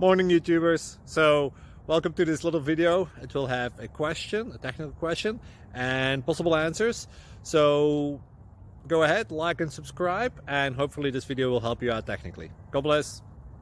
morning, YouTubers. So welcome to this little video. It will have a question, a technical question, and possible answers. So go ahead, like and subscribe, and hopefully this video will help you out technically. God bless.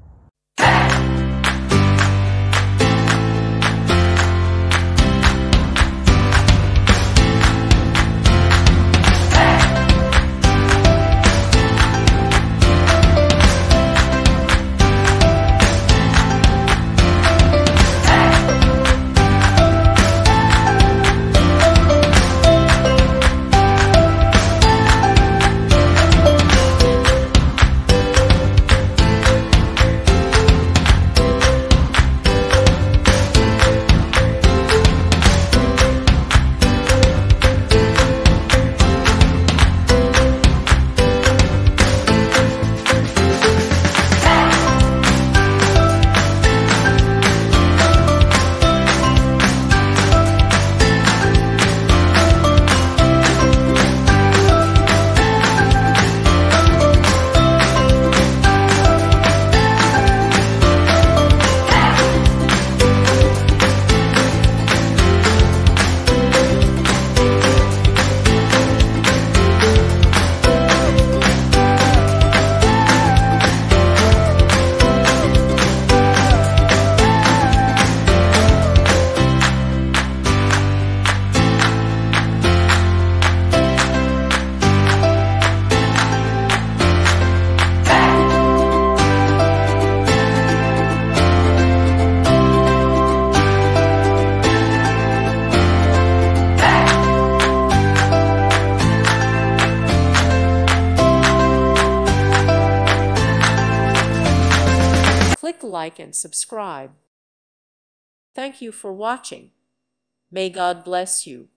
Click like and subscribe. Thank you for watching. May God bless you.